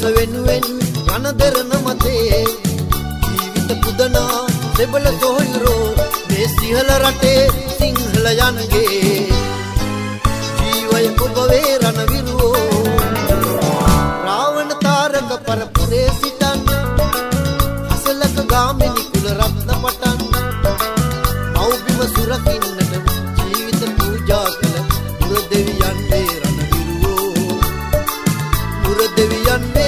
වෙනුවෙන් රණ දෙරන මතේ ජීවිත පුදනා දෙබල සොහොයුරෝ මේ සිහල රටේ සිංහල යනගේ ජීවය ඔබ වේ රණවිරුවෝ රාවණ තාරක පරපුරේ සිටන් හසලක ගාමිණි කුල රත්න පටන් මව්බිම සුරකින්නට ජීවිත පූජා කළ මුර දෙවියන් වේ රණවිරුවෝ මුර දෙවියන්